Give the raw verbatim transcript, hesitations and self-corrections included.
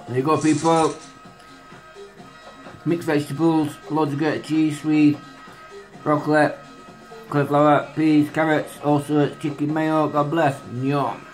There you go, people. Mixed vegetables, loads of grated cheese, sweet, broccoli, cauliflower, peas, carrots, all sorts, chicken mayo. God bless. Yum.